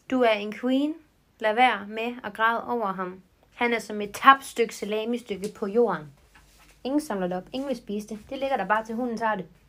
Du er en queen. Lad være med at græde over ham. Han er som et tabt stykke salamistykke på jorden. Ingen samler det op. Ingen vil spise det. Det ligger der bare til hunden tager det.